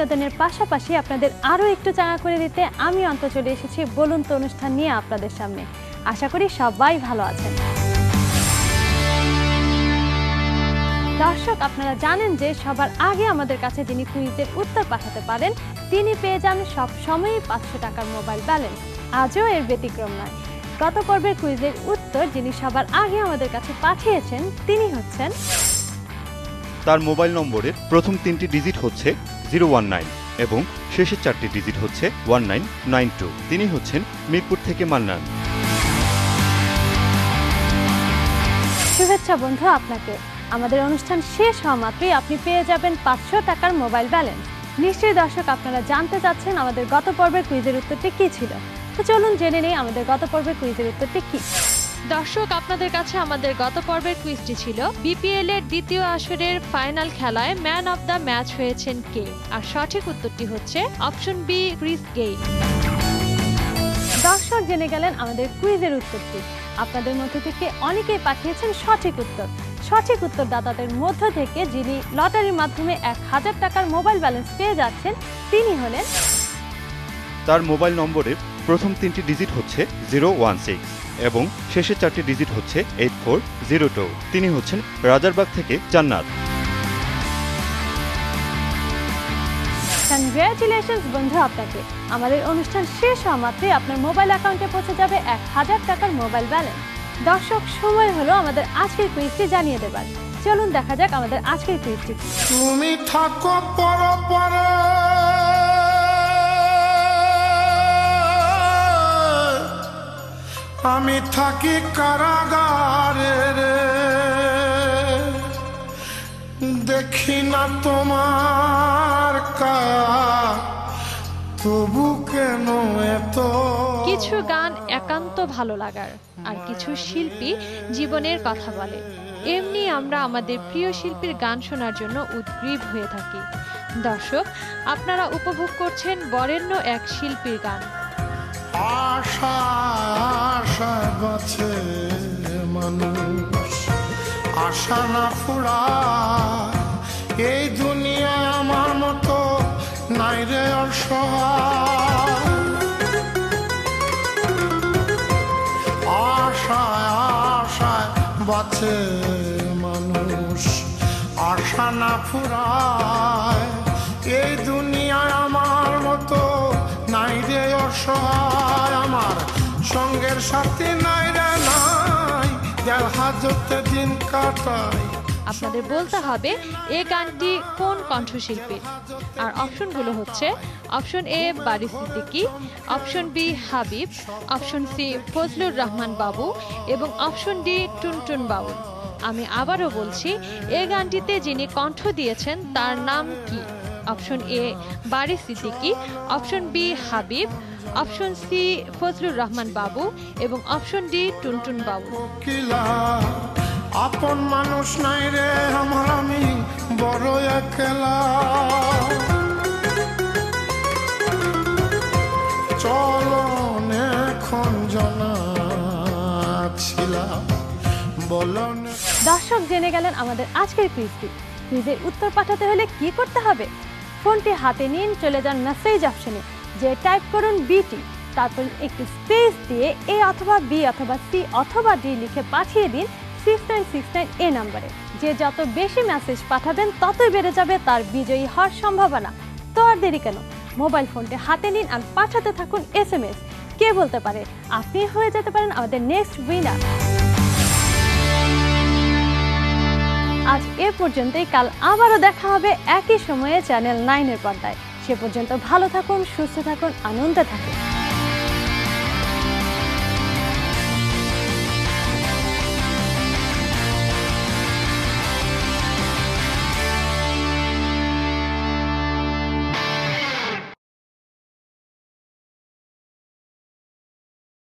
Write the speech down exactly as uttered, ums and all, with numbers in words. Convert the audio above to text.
বিনোদনের পাশাপাশি আপনাদের আরও একটু চাঙা করে দিতে আমি অন্ত চলে এসেছি বলুন তো অনুষ্ঠান নিয়ে আপনাদের সামনে। আশা করি সবাই ভালো আছেন। দর্শক, আপনারা জানেন যে সবার আগে আমাদের কাছে যিনি কুইজের উত্তর পাঠাতে পারেন তিনি পেয়ে যান সব সময়ই পাঁচশো টাকার মোবাইল ব্যালেন্স। আজও এর ব্যতিক্রম নয়। গত পর্বের কুইজের উত্তর যিনি সবার আগে আমাদের কাছে পাঠিয়েছেন তিনি হচ্ছেন, তার মোবাইল নম্বরের প্রথম তিনটি ডিজিট হচ্ছে জিরো ওয়ান নাইন এবং শেষের চারটি ডিজিট হচ্ছে ওয়ান নাইন নাইন টু। তিনি হচ্ছেন মিরপুর থেকে মান্নান। শুভেচ্ছা বন্ধু আপনাকে। আমাদের অনুষ্ঠান শেষ হওয়া মাত্রই আপনি পেয়ে যাবেন পাঁচশো টাকার মোবাইল ব্যালেন্স। নিশ্চয়ই দর্শক আপনারা জানতে চাচ্ছেন আমাদের গত পর্বের কুইজের উত্তরটি কি ছিল। তো চলুন জেনে নেই আমাদের গত পর্বের কুইজের উত্তরটি কি। দর্শক, আপনাদের কাছে আমাদের গত পর্বের কুইজটি ছিল বিপিএল এর দ্বিতীয় আসরের ফাইনাল খেলায় ম্যান অফ দ্য ম্যাচ হয়েছেন কে? আর সঠিক উত্তরটি হচ্ছে অপশন বি, ক্রিস গেইল। দর্শক জেনে গেলেন আমাদের কুইজের উত্তরটি। আপনাদের মধ্যে থেকে অনেকেই পাঠিয়েছেন সঠিক উত্তর। সঠিক উত্তরদাতাদের মধ্য থেকে যিনি লটারির মাধ্যমে এক হাজার টাকার মোবাইল ব্যালেন্স পেয়ে যাচ্ছেন তিনি হলেন, তার মোবাইল নম্বরের প্রথম তিনটি ডিজিট হচ্ছে জিরো ওয়ান সিক্স এবং শেষের চারটি ডিজিট হচ্ছে এইট ফোর জিরো টু। তিনি হচ্ছেন রাজারবাগ থেকে জান্নাত। কনগ্রাচুলেশনস বন্ধু আপনাকে। আমাদের অনুষ্ঠান শেষ হওয়া মাত্রই আপনার মোবাইল অ্যাকাউন্টে পৌঁছে যাবে এক হাজার টাকার মোবাইল ব্যালেন্স। দর্শক, সময় হলো আমাদের আজকের কুইজটি জানিয়ে দেবার। চলুন দেখা যাক আমাদের আজকের কুইজটি। তুমি থাকো পরপরে, আমি থাকি কারাগারে রে, দেখি না তোমার তবু কেন এত। কিছু গান একান্ত ভালো লাগার, আর কিছু শিল্পী জীবনের কথা বলে। এমনি আমরা আমাদের প্রিয় শিল্পীর গান শোনার জন্য উদ্গ্রীব হয়ে থাকি। দর্শক, আপনারা উপভোগ করছেন বরেণ্য এক শিল্পীর গান। আশা আশা বাঁচে মানুষ, আশা না ফুরায় এই দুনিয়ায় আমার মতো নাই রে অসহায়। আশায় আশায় বাঁচে মানুষ, আশা না ফুরায় এই দুনিয়ায় আমার মতো নাই রে অসহায়। আমার সঙ্গের সাথে নাই রে নাই, যার হাজতে দিন কাটাই। আপনাদের বলতে হবে এই গানটি কোন কণ্ঠশিল্পীর। আর অপশনগুলো হচ্ছে option A Bari Siddiqui, option B Habib, option C Fazlur Rahman Babu এবং অপশন ডি টুনটুন বাবু। আমি আবারও বলছি, এই গানটিতে যিনি কণ্ঠ দিয়েছেন তার নাম কি? Option A Bari Siddiqui, option B Habib, option C Fazlur Rahman Babu এবং অপশন ডি টুনটুন বাবু। আপন মানুষ নাই রে আমার, আমি বড় একলা। চলো এখন জানা ছিলাম বলন। দর্শক জেনে গেলেন আমাদের আজকের কুইজটি। কুইজের উত্তর পাঠাতে হলে কি করতে হবে? ফোনটি হাতে নিন, চলে যান মেসেজ অপশনে, যে টাইপ করুন বিটি, তারপর একটি স্পেস দিয়ে এ অথবা বি অথবা সি অথবা ডি লিখে পাঠিয়ে দিন সিক্স নাইন সিক্স নাইন এ নাম্বারে। যে যত বেশি মেসেজ পাঠাবেন ততই বেড়ে যাবে তার বিজয়ী হওয়ার সম্ভাবনা। তো আর দেরি কেন, মোবাইল ফোনটি হাতে নিন আর পাঠাতে থাকুন এস এম এস। কে বলতে পারে আপনি হয়ে যেতে পারেন আমাদের নেক্সট উইনার। আজ এ পর্যন্তই। কাল আবারও দেখা হবে একই সময়ে চ্যানেল নাইনের পর্দায়। সে পর্যন্ত ভালো থাকুন, সুস্থ থাকুন, আনন্দে থাকুন।